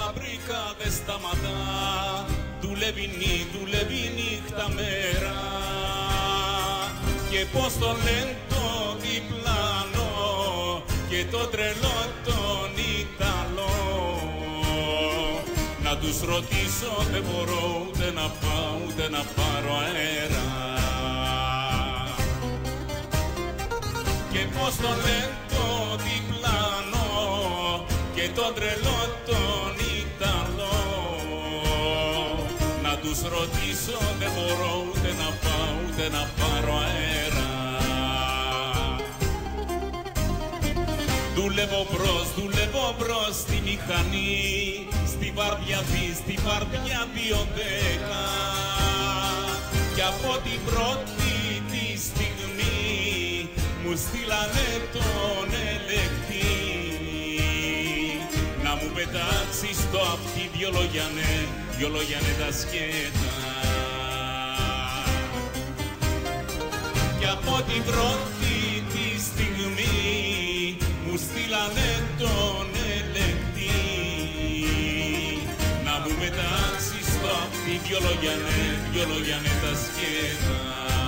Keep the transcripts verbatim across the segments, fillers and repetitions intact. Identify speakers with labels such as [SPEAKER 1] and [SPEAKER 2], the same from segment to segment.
[SPEAKER 1] φαμπρικά δεν σταματά, δουλεύει νύ, δουλεύει νύχτα μέρα. Και πώς το λένε το διπλάνο και το τρελό τον Ιταλό, να τους ρωτήσω δεν μπορώ ούτε να πάω ούτε να πάρω αέρα. Και πώς το λένε το διπλάνο και το τρελό τον Ιταλό, να τους ρωτήσω δεν μπορώ ούτε να πάω ούτε να πάρω αέρα. Δουλεύω μπρος, δουλεύω μπρος στη μηχανή, στη βάρδια δι, στη βάρδια δύο δέκα, κι από την πρώτη τη στιγμή μου στείλανε τον ελεκτή να μου πετάξει στο αυτί δυο λόγια ναι, δυο λόγια ναι τα σκέτα. Κι από την πρώτη τη στιγμή μου στείλανε τον ελεκτή να μου πετάξει στο αυτί δυο λόγια ναι, δυο λόγια ναι τα σκέτα.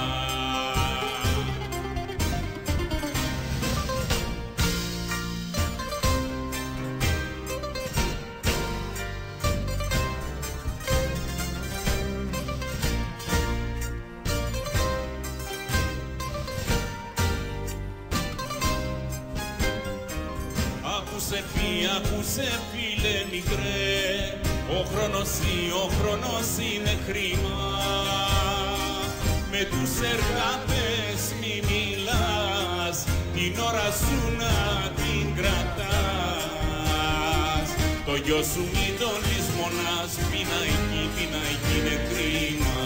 [SPEAKER 1] Άκουσε φύ, άκουσε φίλε μικρέ, ο χρόνος ή ο χρόνος είναι χρήμα. Με τους εργάτες μη μιλάς, την ώρα σου να την κρατάς. Το γιο σου μην τον λησμονάς, πίνα εκεί, πίνα εκεί είναι κρίμα.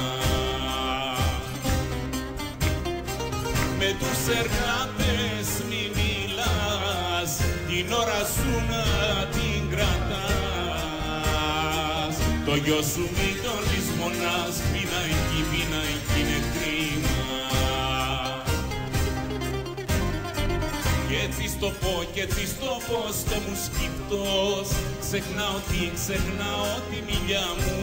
[SPEAKER 1] Με τους εργάτες μη μιλάς, την ώρα σου να την κρατάς. Το γιο σου μην τον λησμονάς, πίνα εκεί, πίνα εκεί είναι κρίμα. Κι έτσι στο πω, κι έτσι στο πω στο μου σκυφτός, ξεχνάω τι, ξεχνάω τη μιλιά μου.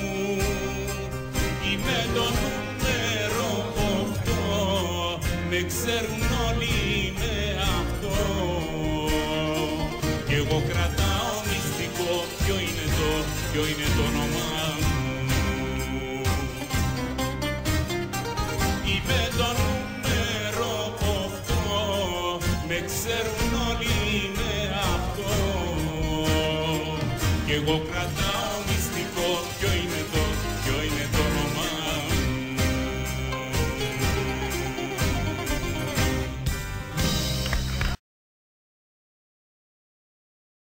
[SPEAKER 1] Είμαι το νούμερο οκτώ, με ξέρουν όλοι με αυτό. Κι εγώ κρατάω μυστικό, ποιο είναι το, ποιο είναι το όνομά μου. Είμαι το νούμερο οκτώ, με ξέρουν όλοι με αυτό. Κι εγώ κρατάω